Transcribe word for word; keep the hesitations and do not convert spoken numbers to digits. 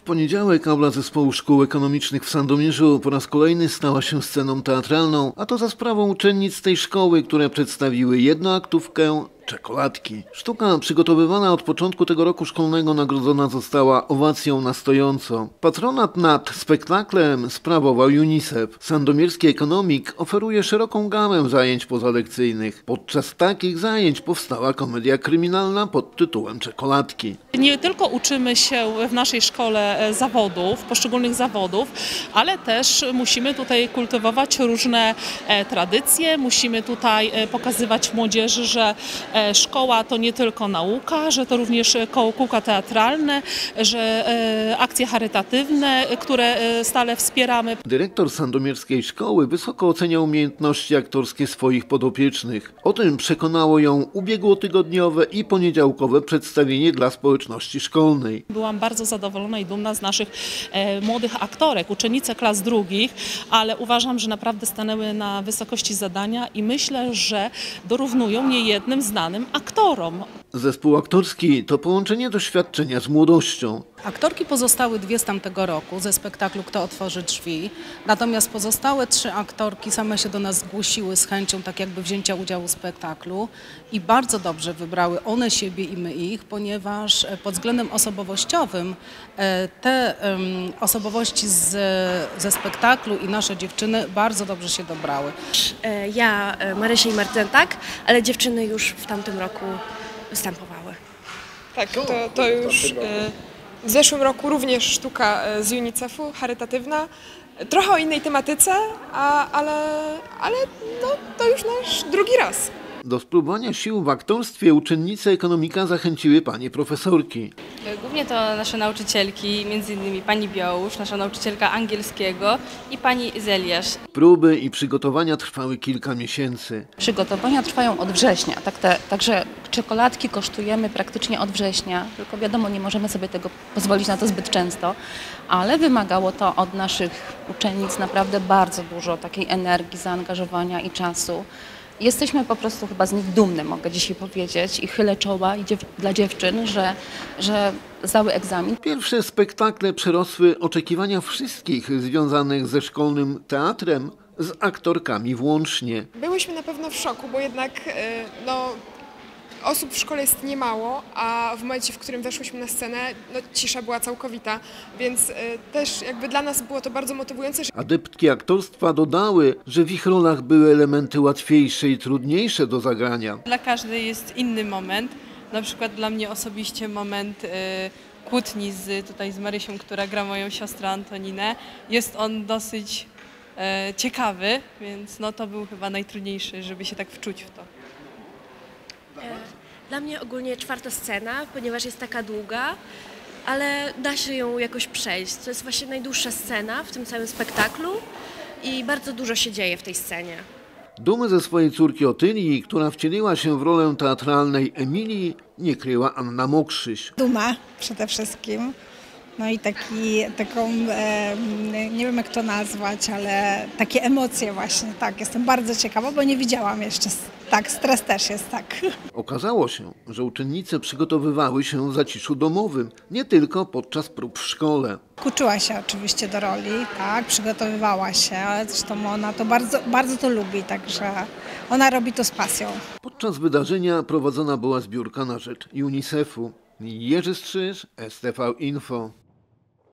poniedziałek aula Zespołu Szkół Ekonomicznych w Sandomierzu po raz kolejny stała się sceną teatralną, a to za sprawą uczennic tej szkoły, które przedstawiły jednoaktówkę Czekoladki. Sztuka przygotowywana od początku tego roku szkolnego nagrodzona została owacją na stojąco. Patronat nad spektaklem sprawował UNICEF. Sandomierski Ekonomik oferuje szeroką gamę zajęć pozalekcyjnych. Podczas takich zajęć powstała komedia kryminalna pod tytułem Czekoladki. Nie tylko uczymy się w naszej szkole zawodów, poszczególnych zawodów, ale też musimy tutaj kultywować różne tradycje, musimy tutaj pokazywać młodzieży, że szkoła to nie tylko nauka, że to również kółka teatralne, że akcje charytatywne, które stale wspieramy. Dyrektor sandomierskiej szkoły wysoko ocenia umiejętności aktorskie swoich podopiecznych. O tym przekonało ją ubiegłotygodniowe i poniedziałkowe przedstawienie dla społeczności szkolnej. Byłam bardzo zadowolona i dumna z naszych młodych aktorek, uczennice klas drugich, ale uważam, że naprawdę stanęły na wysokości zadania i myślę, że dorównują niejednym znanym aktorom. Zespół aktorski to połączenie doświadczenia z młodością. Aktorki pozostały dwie z tamtego roku ze spektaklu Kto otworzy drzwi, natomiast pozostałe trzy aktorki same się do nas zgłosiły z chęcią tak jakby wzięcia udziału w spektaklu i bardzo dobrze wybrały one siebie i my ich, ponieważ pod względem osobowościowym te osobowości z, ze spektaklu i nasze dziewczyny bardzo dobrze się dobrały. Ja, Marysia i Martyna tak, ale dziewczyny już w tamtym roku występowały. Tak, to, to już w zeszłym roku również sztuka z UNICEF-u, charytatywna, trochę o innej tematyce, a, ale, ale no, to już nasz drugi raz. Do spróbowania sił w aktorstwie uczennice ekonomika zachęciły panie profesorki. Głównie to nasze nauczycielki, między innymi pani Biołusz, nasza nauczycielka angielskiego i pani Zeliasz. Próby i przygotowania trwały kilka miesięcy. Przygotowania trwają od września, tak te, także czekoladki kosztujemy praktycznie od września, tylko wiadomo, nie możemy sobie tego pozwolić na to zbyt często, ale wymagało to od naszych uczennic naprawdę bardzo dużo takiej energii, zaangażowania i czasu. Jesteśmy po prostu chyba z nich dumne, mogę dzisiaj powiedzieć, i chylę czoła i dziew dla dziewczyn, że, że zdały egzamin. Pierwsze spektakle przerosły oczekiwania wszystkich związanych ze szkolnym teatrem, z aktorkami włącznie. Byłyśmy na pewno w szoku, bo jednak no, osób w szkole jest niemało, a w momencie, w którym weszłyśmy na scenę, no, cisza była całkowita, więc y, też jakby dla nas było to bardzo motywujące. Adeptki aktorstwa dodały, że w ich rolach były elementy łatwiejsze i trudniejsze do zagrania. Dla każdej jest inny moment, na przykład dla mnie osobiście moment y, kłótni z, tutaj z Marysią, która gra moją siostrę Antoninę. Jest on dosyć y, ciekawy, więc no, to był chyba najtrudniejszy, żeby się tak wczuć w to. Dla mnie ogólnie czwarta scena, ponieważ jest taka długa, ale da się ją jakoś przejść. To jest właśnie najdłuższa scena w tym całym spektaklu i bardzo dużo się dzieje w tej scenie. Dumy ze swojej córki Otylii, która wcieliła się w rolę teatralnej Emilii, nie kryła Anna Mokrzyś. Duma przede wszystkim. No i taki, taką, e, nie wiem jak to nazwać, ale takie emocje właśnie, tak. Jestem bardzo ciekawa, bo nie widziałam jeszcze, tak, stres też jest, tak. Okazało się, że uczennice przygotowywały się w zaciszu domowym, nie tylko podczas prób w szkole. Uczyła się oczywiście do roli, tak, przygotowywała się, ale zresztą ona to bardzo, bardzo to lubi, także ona robi to z pasją. Podczas wydarzenia prowadzona była zbiórka na rzecz UNICEF-u. Jerzy Strzyż, S T V Info.